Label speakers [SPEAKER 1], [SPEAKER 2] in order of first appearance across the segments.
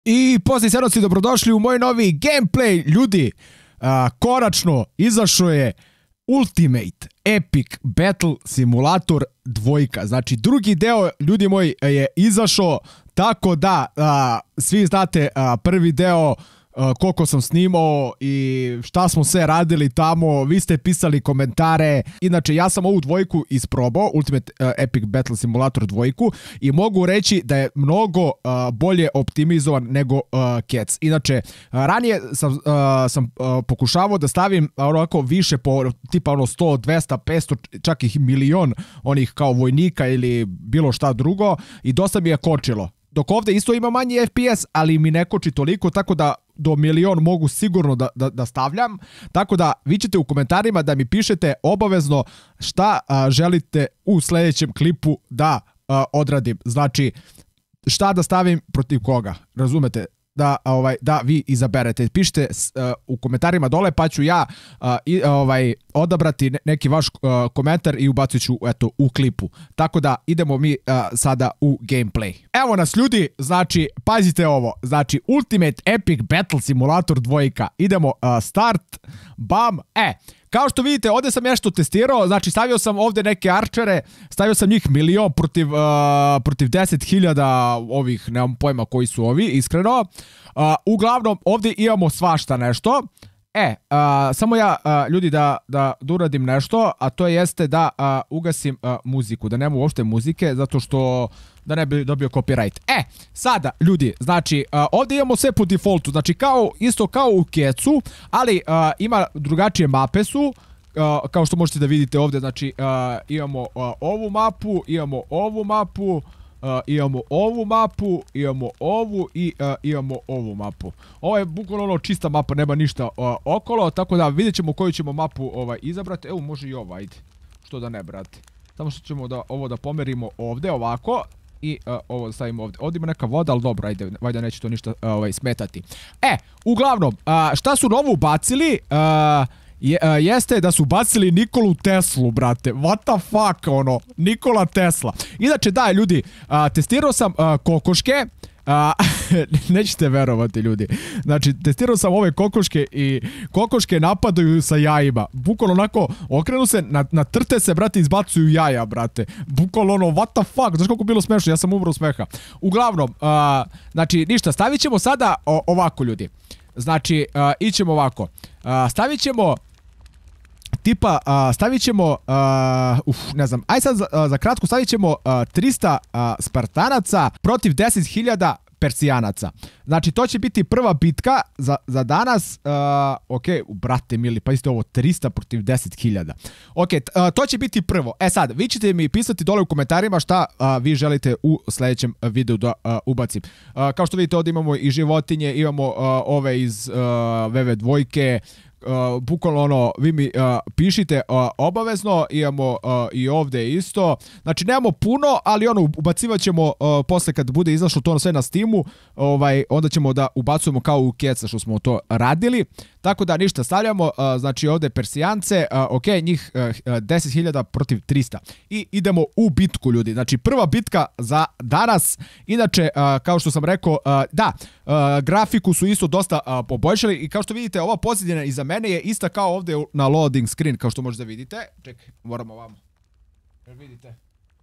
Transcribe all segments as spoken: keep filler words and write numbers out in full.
[SPEAKER 1] I poslije sedmoci dobrodošli u moj novi gameplay, ljudi. A, konačno izašao je Ultimate Epic Battle Simulator dvojka. Znači drugi deo, ljudi moji, je izašao, tako da a, svi znate a, prvi deo, a, koliko sam snimao i šta smo sve radili tamo, vi ste pisali komentare. Inače ja sam ovu dvojku isprobao, Ultimate uh, Epic Battle Simulator dvojku, i mogu reći da je mnogo uh, bolje optimizovan nego uh, Cats. Inače uh, ranije sam, uh, sam uh, pokušavao da stavim onako više po tipa ono sto, dvesta, petsto, čak i milion onih kao vojnika ili bilo šta drugo, i dosta mi je kočilo. Dok ovdje isto ima manji F P S, ali mi ne koči toliko, tako da do milion mogu sigurno da, da, da stavljam. Tako da vi ćete u komentarima da mi pišete obavezno šta a, želite u sljedećem klipu da a, odradim. Znači šta da stavim protiv koga, razumete? Da, ovaj, da vi izaberete. Pišite uh, u komentarima dole, pa ću ja uh, i, ovaj, odabrati neki vaš uh, komentar i ubacit ću eto, u klipu. Tako da idemo mi uh, sada u gameplay. Evo nas, ljudi, znači pazite ovo, znači Ultimate Epic Battle Simulator dvojka. Idemo uh, start, bam, e. Kao što vidite, ovdje sam nešto testirao, znači stavio sam ovdje neke arčere, stavio sam njih milion protiv, uh, protiv deset hiljada ovih, nemam pojma koji su ovi, iskreno. Uh, uglavnom, ovdje imamo svašta nešto. E, uh, samo ja, uh, ljudi, da, da, da uradim nešto, a to jeste da uh, ugasim uh, muziku, da nema uopšte muzike, zato što da ne bi dobio copyright. E, sada, ljudi, znači, uh, ovdje imamo sve po defaultu, znači kao, isto kao u Catsu, ali uh, ima drugačije mape su, uh, kao što možete da vidite ovdje, znači, uh, imamo uh, ovu mapu, imamo ovu mapu, Uh, imamo ovu mapu, imamo ovu i uh, imamo ovu mapu. Ovo je bukvalno ono čista mapa, nema ništa uh, okolo, tako da vidjet ćemo koju ćemo mapu ovaj, izabrati. Evo, može i ova, ajde. Što da ne, brate. Samo što ćemo da, ovo da pomerimo ovdje, ovako. I uh, ovo da stavimo ovdje. Ovdje ima neka voda, ali dobro, ajde, valjda neće to ništa uh, ovaj, smetati. E, uglavnom, uh, šta su novu bacili? Uh, Je, uh, jeste da su bacili Nikolu Teslu, brate. What the fuck, ono, Nikola Tesla. Inače, da, ljudi, uh, testirao sam uh, kokoške. Uh, nećete verovati, ljudi. Znači, testirao sam ove kokoške i kokoške napadaju sa jajima. Bukvalno onako, okrenu se, na, na trte se, brate, izbacuju jaja, brate. Bukvalno ono, what the fuck, znaš koliko bilo smešno, ja sam umro smeha. Uglavnom, uh, znači, ništa, stavit ćemo sada o, ovako, ljudi. Znači, uh, ićemo ovako. Uh, stavit ćemo tipa, uh, stavit ćemo, uh, uf, ne znam, aj sad za, uh, za kratko stavit ćemo uh, trista uh, Spartanaca protiv deset hiljada Persijanaca. Znači, to će biti prva bitka za, za danas. Uh, ok, brate mili, pa isto ovo trista protiv deset hiljada. Ok, uh, to će biti prvo. E sad, vi ćete mi pisati dole u komentarima šta uh, vi želite u sljedećem videu da uh, ubacim. Uh, kao što vidite, ovdje imamo i životinje, imamo uh, ove iz uh, V V dvojke, Uh, bukvalno ono, vi mi uh, pišite uh, obavezno, imamo uh, i ovdje isto, znači nemamo puno, ali ono, ubacivat ćemo uh, posle kad bude izašlo to sve na Steamu, ovaj, onda ćemo da ubacujemo kao u Catsa što smo to radili, tako da ništa, stavljamo, uh, znači ovdje Persijance, uh, ok, njih uh, deset hiljada protiv trista i idemo u bitku, ljudi, znači prva bitka za danas. Inače, uh, kao što sam rekao, uh, da, uh, grafiku su isto dosta uh, poboljšali i kao što vidite, ova pozadina iza mene je ista kao ovdje na loading screen, kao što možete vidite. Čekaj, moramo ovamo. Jel vidite?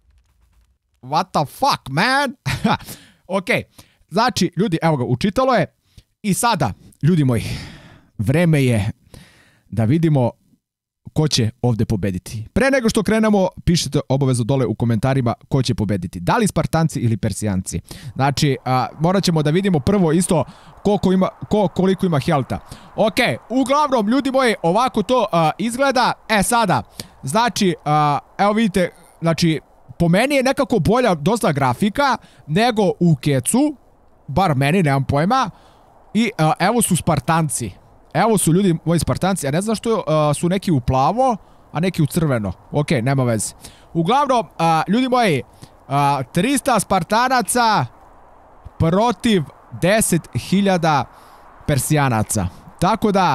[SPEAKER 1] What the fuck, man? Ok, znači, ljudi, evo ga, učitalo je. I sada, ljudi moji, vreme je da vidimo ko će ovdje pobediti. Pre nego što krenemo, pišite obavezno dole u komentarima ko će pobediti. Da li Spartanci ili Persijanci. Znači, a, morat ćemo da vidimo prvo isto koliko ima, ko, koliko ima helta. Ok, uglavnom, ljudi moji, ovako to a, izgleda. E sada, znači, a, evo vidite, znači, po meni je nekako bolja dosta grafika nego u Catsu. Bar meni, nemam pojma. I a, evo su Spartanci. Evo su, ljudi moji, Spartanci, a ne znam što uh, su neki u plavo, a neki u crveno. Ok, nema veze. Uglavnom, uh, ljudi moji, uh, trista Spartanaca protiv deset hiljada Persijanaca. Tako da,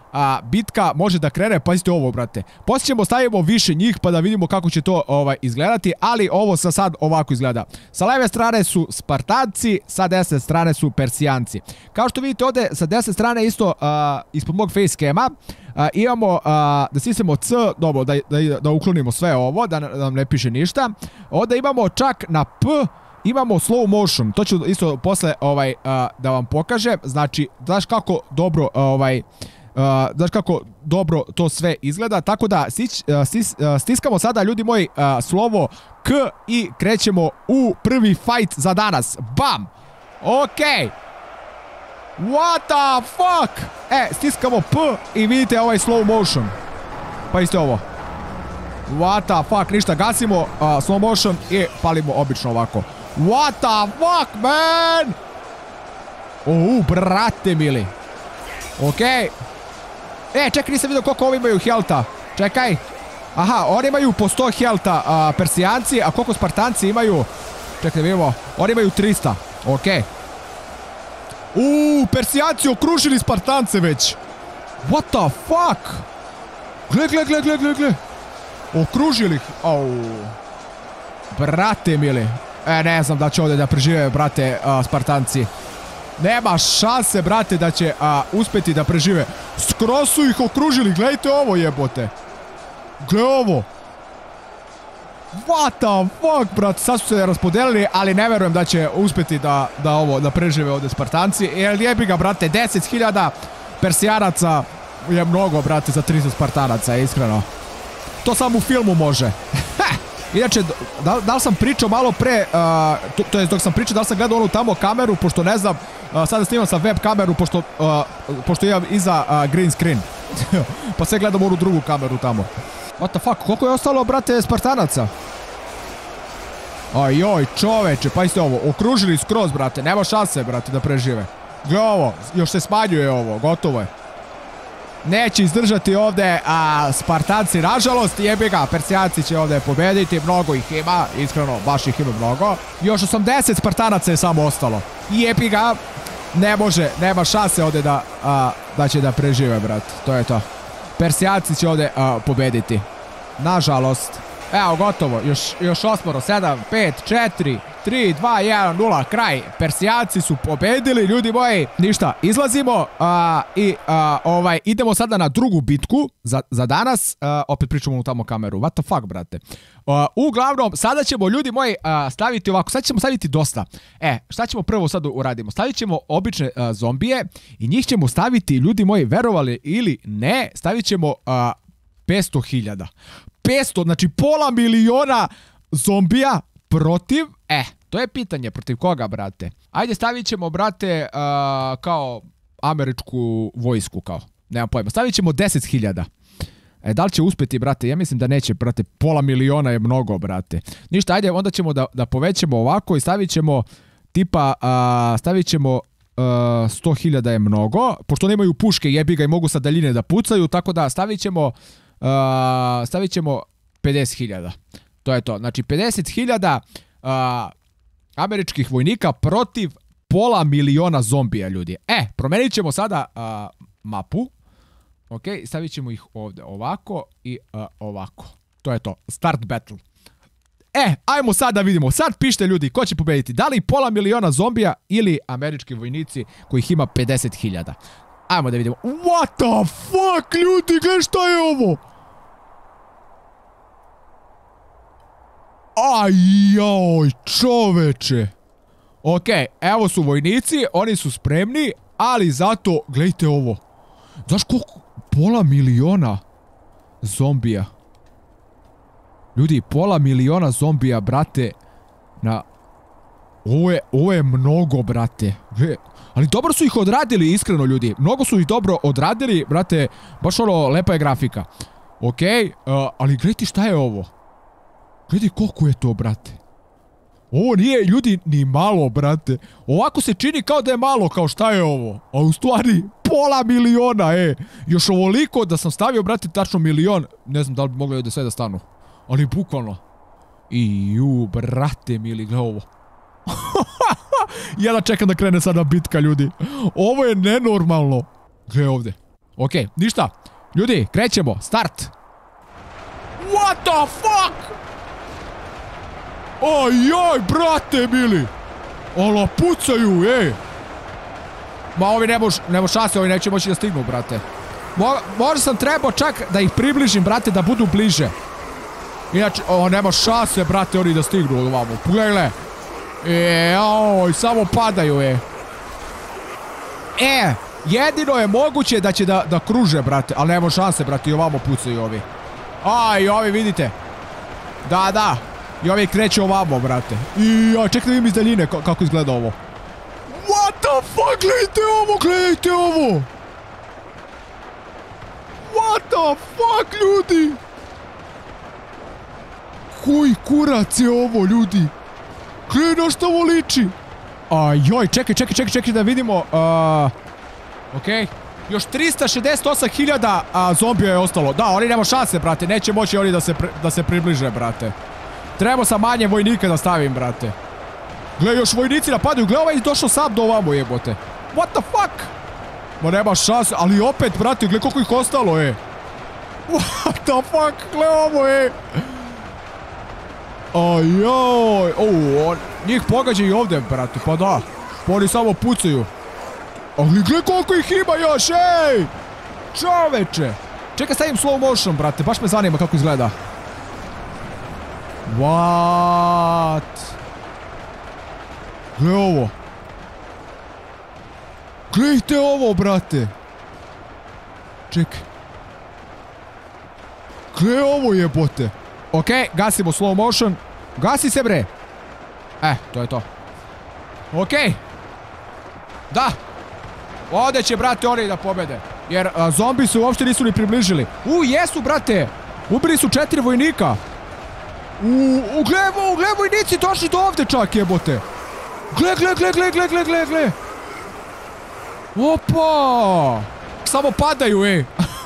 [SPEAKER 1] a, bitka može da krene. Pazite ovo, brate. Poslije ćemo stavimo više njih pa da vidimo kako će to ovaj, izgledati, ali ovo sa sad ovako izgleda. Sa leve strane su Spartanci, sa desne strane su Persijanci. Kao što vidite ovde sa desne strane isto a, ispod mog facecama a, imamo a, da stisnemo C, dobro, da, da, da uklonimo sve ovo, da, da nam ne piše ništa. Ovde imamo čak na P, imamo slow motion, to ću isto posle ovaj, a, da vam pokažem. Znači, znaš kako dobro ovaj, Uh, znaš kako dobro to sve izgleda, tako da stič, uh, stis, uh, stiskamo sada, ljudi moji, uh, slovo K i krećemo u prvi fight za danas. Bam! Okej! What the fuck? E, stiskamo P i vidite ovaj slow motion. Pa isto ovo. What the fuck? Ništa, gasimo uh, slow motion i palimo obično ovako. What the fuck, man? Uuu, brate mili. Okej. E, čekaj, nisam vidio koliko ovi imaju helta. Čekaj. Aha, oni imaju po sto helta a, Persijanci, a koliko Spartanci imaju? Čekaj, vidimo. Oni imaju trista. Okej. Uuu, Persijanci okružili Spartance već. What the fuck? Gle, gle, gle, gle, gle, gle. Okružili ih. Au. Brate mili. E, ne znam da će ovdje da prežive, brate, a, Spartanci. Nema šanse, brate, da će a, uspeti da prežive. Skroz su ih okružili, gledajte ovo, jebote. Gle ovo. What the fuck, brate, sad su se raspodelili, ali ne verujem da će uspeti da, da ovo, da prežive ovdje Spartanci. Jer jebi ga, brate, deset hiljada Persijanaca je mnogo, brate, za tristo Spartanaca, iskreno. To samo u filmu može. Inače, da, da li sam pričao malo pre, uh, to, to je dok sam pričao, da li sam gledao onu tamo kameru, pošto ne znam, uh, sada snimam sa web kameru, pošto, uh, pošto imam iza uh, green screen. Pa sve gledam onu drugu kameru tamo. What the fuck, koliko je ostalo, brate, Spartanaca? Ajoj, čoveče, pa isto ovo, okružili skroz, brate, nema šanse, brate, da prežive. Gle ovo, još se smanjuje ovo, gotovo je. Neće izdržati ovdje a, Spartanci, nažalost, jebi ga, Persijanci će ovdje pobediti, mnogo ih ima, iskreno, baš ih ima mnogo. Još osamdeset Spartanaca je samo ostalo. Jebi ga, ne može, nema šanse ovdje da, a, da će da prežive, brat, to je to. Persijanci će ovdje a, pobediti, nažalost. Evo, gotovo, još, još osmoro, sedam, pet, četiri, tri, dva, jedan, nula, kraj. Persijanci su pobedili, ljudi moji. Ništa, izlazimo a, i a, ovaj, idemo sada na drugu bitku za, za danas. A, opet pričamo u tamo kameru. What the fuck, brate. A, uglavnom, sada ćemo, ljudi moji, a, staviti ovako. Sad ćemo staviti dosta. E, šta ćemo prvo sad uradimo? Stavit ćemo obične a, zombije i njih ćemo staviti, ljudi moji, verovali ili ne, stavit ćemo a, petsto hiljada. petsto, znači pola miliona zombija protiv, eh, to je pitanje protiv koga, brate. Ajde, stavit ćemo, brate, uh, kao američku vojsku, kao, nemam pojma. Stavit ćemo deset hiljada. E, da li će uspjeti, brate? Ja mislim da neće, brate. Pola miliona je mnogo, brate. Ništa, ajde, onda ćemo da, da povećamo ovako i stavit ćemo, tipa, uh, stavit ćemo uh, sto hiljada je mnogo, pošto nemaju puške, jebi ga, i mogu sa daljine da pucaju, tako da stavit ćemo Uh, stavit ćemo pedeset hiljada. To je to. Znači pedeset hiljada uh, američkih vojnika protiv pola miliona zombija, ljudi. E, promenit ćemo sada uh, mapu. Ok, stavit ćemo ih ovdje ovako i uh, ovako. To je to. Start battle. E, ajmo sad da vidimo. Sad pišite, ljudi, ko će pobediti. Da li pola miliona zombija ili američki vojnici kojih ima pedeset hiljada. Ajmo da vidimo. What the fuck, ljudi, gledaj šta je ovo? Ajoj, čoveče. Ok, evo su vojnici, oni su spremni, ali zato, gledajte ovo. Znaš koliko? Pola miliona zombija. Ljudi, pola miliona zombija, brate, na... Ovo je, ovo je mnogo, brate. Gle, ali dobro su ih odradili, iskreno, ljudi. Mnogo su ih dobro odradili, brate. Baš ono, lepa je grafika. Ok, uh, ali gledajte šta je ovo. Gledaj koliko je to, brate. Ovo nije, ljudi, ni malo, brate. Ovako se čini kao da je malo, kao šta je ovo. A u stvari, pola miliona, e. Još ovoliko da sam stavio, brate, tačno milion. Ne znam da li bi mogli da sve da stanu. Ali bukvalno. Iju, brate mili, gledaj ovo. Ja da čekam da krene sada bitka, ljudi. Ovo je nenormalno. Gledaj ovdje. Okej, okay, ništa. Ljudi, krećemo. Start. What the fuck? Ojoj, brate mili. Olo, pucaju, ej. Ma ovi ne mož, ne mož šanse, ovi neće moći da stignu, brate. Mo, možda sam trebao čak da ih približim, brate, da budu bliže. Inače, o, nema šanse, brate, oni da stignu od ovamo. Pogledaj. E, oj, samo padaju, e. E, jedino je moguće da će da, da kruže, brate. Ali nema šanse, brate, i ovamo pucaju ovi. A, i ovi, vidite. Da, da. I ovi kreću ovamo, brate. I, ja, čekaj da vidim iz daljine kako izgleda ovo. What the fuck, gledajte ovo, gledajte ovo. What the fuck, ljudi. Koji kurac je ovo, ljudi. Gledaj na što ovo liči. Ajoj, čekaj, čekaj, čekaj, čekaj da vidimo. Uh, Okej. Okay. Još trista šezdeset osam hiljada zombija je ostalo. Da, oni nema šanse, brate. Neće moći oni da se, pri, da se približe, brate. Treba sam manje vojnika da stavim, brate. Gle, još vojnici napadaju. Gle, ovaj je došao sam do ovamo, jebote. What the fuck? Ma nema šanse, ali opet, brate, gle koliko ih ostalo, e. What the fuck? Gle ovo, e. Ajoj. O, njih pogađa i ovdje, brate, pa da. Pa oni samo pucaju. Ali gle koliko ih ima još, ej! Čoveče! Čekaj, stavim slow motion, brate, baš me zanima kako izgleda. What? Gle ovo. Gledajte ovo, brate. Čekaj. Gle ovo, jebote. Okej, okay, gasimo slow motion. Gasi se, bre. E, to je to. Okej. Okay. Da. Ovdje će, brate, oni da pobede. Jer a, zombi se uopšte nisu ni približili. U, jesu, brate. Ubili su četiri vojnika. U, u, gle, u, gle, vojnici došli do ovdje čak, jebote. Gle, gle, gle, gle, gle, gle, gle, gle. Opa. Samo padaju, ej.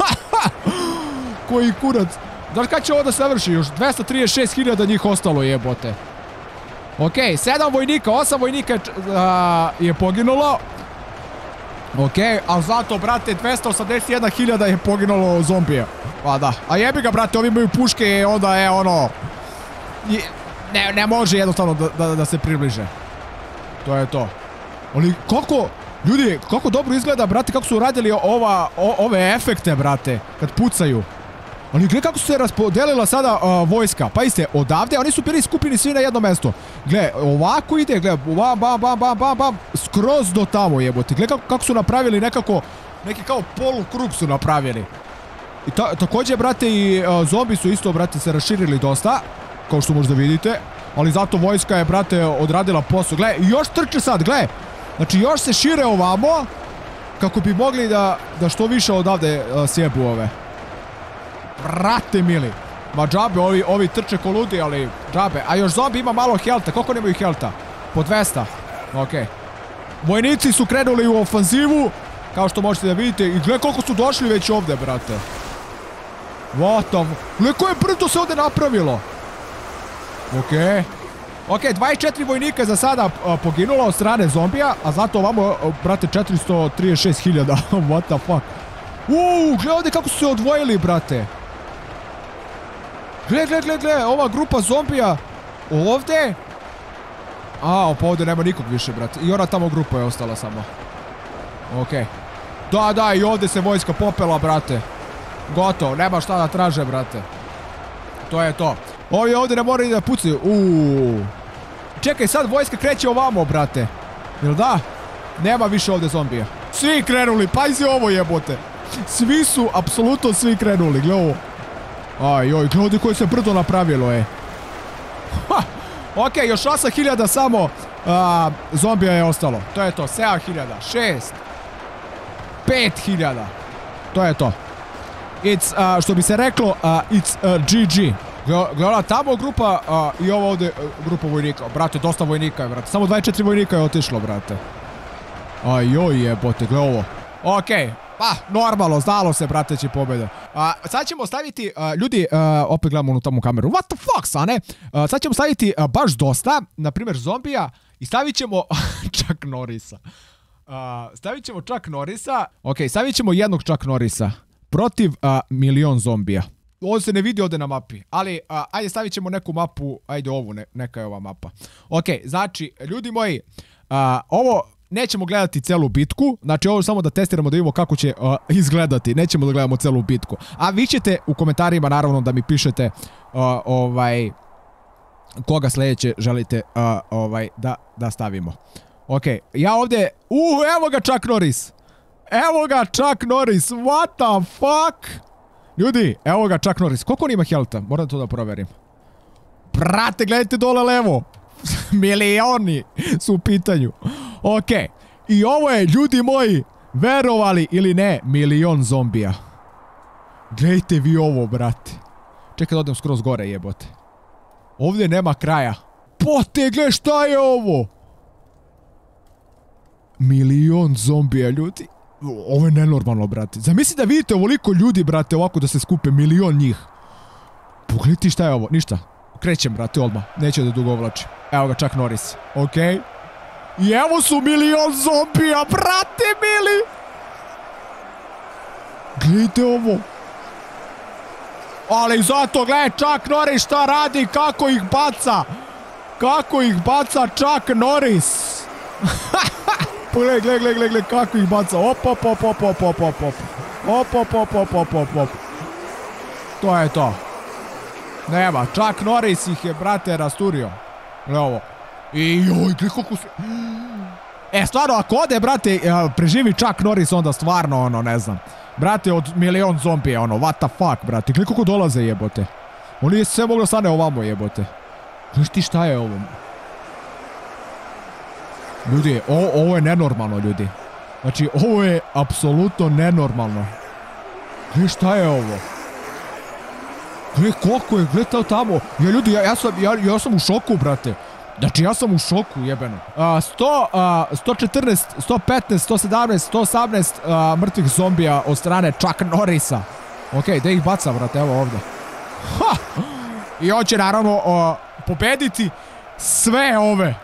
[SPEAKER 1] Koji kurac. Znaš kada će ovo da se vrši? Još dvesta trideset šest hiljada njih ostalo, jebote. Okej, okay, sedam vojnika, osam vojnika a, je poginulo. Okej, okay, ali zato, brate, dvesta osamdeset jedna hiljada je poginulo zombija. Pa da, a jebi ga, brate, ovi imaju puške i onda je ono... Ne, ne može jednostavno da, da, da se približe. To je to. Ali kako... Ljudi, kako dobro izgleda, brate, kako su uradili ova, o, ove efekte, brate, kad pucaju. Ali gle kako su se raspodelila sada uh, vojska. Pa iste, odavde, oni su bili skupini svi na jedno mesto. Gle, ovako ide, gle, bam, bam, bam, bam, bam, bam, skroz do tamo, jebote. Gle kako, kako su napravili nekako, neki kao polukrug su napravili. I ta, također, brate, i uh, zombi su isto, brate, se raširili dosta, kao što možda vidite. Ali zato vojska je, brate, odradila posao. Gle, još trče sad, gle. Znači, još se šire ovamo, kako bi mogli da, da što više odavde uh, sjebu ove. Brate mili. Ma džabe, ovi, ovi trče ko ludi, ali džabe. A još zombi ima malo helta. Koliko nemaju helta? Po dvesta. Okej. Okay. Vojnici su krenuli u ofanzivu. Kao što možete da vidite. I gle koliko su došli već ovdje, brate. What the... Gle koje brdo se ovdje napravilo. Okej. Okay. Okej, okay, dvadeset četiri vojnika za sada uh, poginulo od strane zombija. A zato ovamo, uh, brate, četiristo trideset šest hiljada. What the fuck. Uuu, gle ovdje kako su se odvojili, brate. Gle, gle, gle, gle, ova grupa zombija ovdje. A, pa ovdje nema nikog više, brate. I ona tamo grupa je ostala samo. Okej. Okay. Da, da, i ovdje se vojska popela, brate. Gotovo, nema šta da traže, brate. To je to. Ovi ovdje ne moraju da pucaju. Uuu. Čekaj, sad vojska kreće ovamo, brate. Jel da? Nema više ovdje zombija. Svi krenuli, pazi ovo, jebote. Svi su, apsolutno svi krenuli, gle ovo. Aj, oj, gle ovdje koje se brdo napravilo, e. Ha! Okej, okay, još osam hiljada samo a, zombija je ostalo. To je to, sedam hiljada, šest, pet hiljada. To je to. It's, a, što bi se reklo, a, it's a G G. Gledala tamo grupa a, i ovo ovdje grupa vojnika. Brate, dosta vojnika je, brate. Samo dvadeset četiri vojnika je otišlo, brate. Aj, oj, jebote, gle ovo. Okej. Okay. Pa, normalno, znalo se, brate, će pobjede. A, sad ćemo staviti, a, ljudi, a, opet gledamo u tamo kameru. What the fuck, sane? A, sad ćemo staviti a, baš dosta, na primjer zombija, i stavit ćemo čak Norisa. Uh, stavit ćemo Chuck Norrisa. Ok, stavit ćemo jednog Chuck Norrisa protiv uh, milion zombija. Ovo se ne vidi ovde na mapi, ali uh, ajde stavit ćemo neku mapu, ajde ovu, ne, neka je ova mapa. Ok, znači, ljudi moji, uh, ovo nećemo gledati celu bitku, znači ovo samo da testiramo da vidimo kako će uh, izgledati, nećemo da gledamo celu bitku. A vi ćete u komentarima naravno da mi pišete uh, ovaj koga sledeće želite uh, ovaj da, da stavimo. Ok, ja ovdje, uh, evo ga Chuck Norris, evo ga Chuck Norris, what the fuck? Ljudi, evo ga Chuck Norris, koliko on ima helta? Moram to da proverim. Brate, gledajte dole levo. Milioni su u pitanju. Ok, i ovo je, ljudi moji, verovali ili ne, milion zombija. Gledajte vi ovo, brate. Čekaj da odem skroz gore, jebote. Ovdje nema kraja. Pote, gledaj šta je ovo? Milion zombija, ljudi. Ovo je nenormalno, brate. Zamisli da vidite ovoliko ljudi, brate, ovako da se skupe, milion njih. Pogledajte šta je ovo, ništa. Krećem, brate, odmah. Neće da dugo ovlači. Evo ga Chuck Norris, okej. I evo su milion zombija, brate mili! Gledajte ovo. Ali zato, gledaj, Chuck Norris šta radi, kako ih baca. Kako ih baca Chuck Norris. Gledaj, gledaj, gledaj, gledaj, kako ih baca. Op, op, op, op, op, op, op, op. Op, op, op, op, op, op, op. To je to. Nema, Chuck Norris ih je, brate, rasturio. Gledaj ovo. I joj, gledaj koliko se... E, stvarno, ako ode, brate, preživi Chuck Norris, onda stvarno, ono, ne znam. Brate, od milion zombije, ono, what the fuck, brate. Gledaj koliko dolaze, jebote. Oni je sve moglo stane ovamo, jebote. Gledaj ti šta je ovo? Ljudi, ovo, ovo je nenormalno, ljudi. Znači, ovo je apsolutno nenormalno. Gledaj šta je ovo? Gledaj koliko je, gledaj tamo. Ja, ljudi, ja, ja, sam, ja, ja sam u šoku, brate. Znači, ja sam u šoku, jebeno. Uh, sto, uh, sto četrnaest, sto petnaest, sto sedamnaest, sto osamnaest uh, mrtvih zombija od strane Chuck Norrisa. Ok, da ih baca, brate, evo ovdje. Ha! I on će, naravno, uh, pobediti sve ove.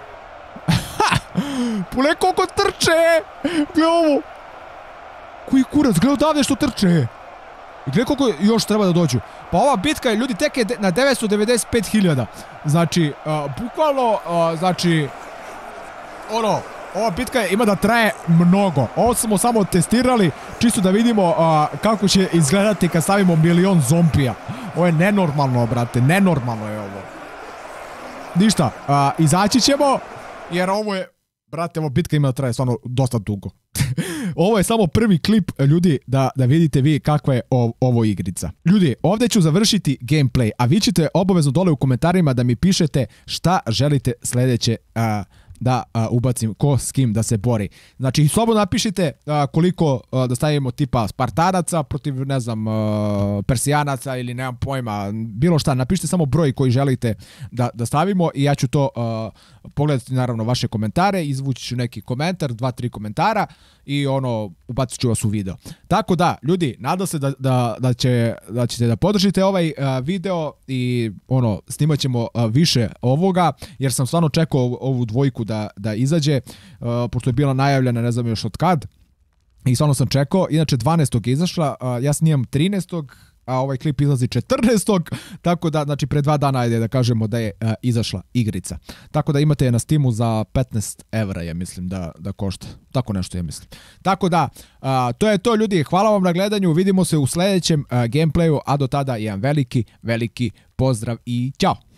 [SPEAKER 1] Pule koliko trče! Gle ovo! Koji kurac, gle odavde što trče! Gle koliko još treba da dođu. Pa ova bitka je, ljudi, tek je na devetsto devedeset pet hiljada. Znači, uh, bukvalno, uh, znači, ono, ova bitka je, ima da traje mnogo. Ovo smo samo testirali, čisto da vidimo uh, kako će izgledati kad stavimo milion zombija. Ovo je nenormalno, brate, nenormalno je ovo. Ništa, uh, izaći ćemo, jer ovo je, brate, ovo bitka ima da traje stvarno dosta dugo. Ovo je samo prvi klip, ljudi, da, da vidite vi kakva je ov, ovo igrica. Ljudi, ovdje ću završiti gameplay, a vi ćete obavezno dole u komentarima da mi pišete šta želite sljedeće uh, da uh, ubacim, ko s kim da se bori. Znači, slobodno napišite uh, koliko uh, da stavimo tipa Spartanaca protiv, ne znam, uh, Persijanaca ili nemam pojma, bilo šta. Napišite samo broj koji želite da, da stavimo i ja ću to uh, pogledati, naravno, vaše komentare, izvući ću neki komentar, dva, tri komentara i ono, ubacit ću vas u video. Tako da, ljudi, nadam se da, da, da, će, da ćete da podržite ovaj uh, video i ono, snimat ćemo uh, više ovoga, jer sam stvarno čekao ovu dvojku da, da izađe, uh, pošto je bila najavljena, ne znam još od kad, i stvarno sam čekao. Inače, dvanaestog je izašla, uh, ja snimam trinaestog, a ovaj klip izlazi četrnaestog, tako da, znači, pre dva dana, ajde da kažemo da je uh, izašla igrica. Tako da imate je na Steamu za petnaest evra, ja mislim da, da košta. Tako nešto, ja mislim. Tako da, uh, to je to, ljudi. Hvala vam na gledanju. Vidimo se u sljedećem uh, gameplayu, a do tada jedan veliki, veliki pozdrav i ćao!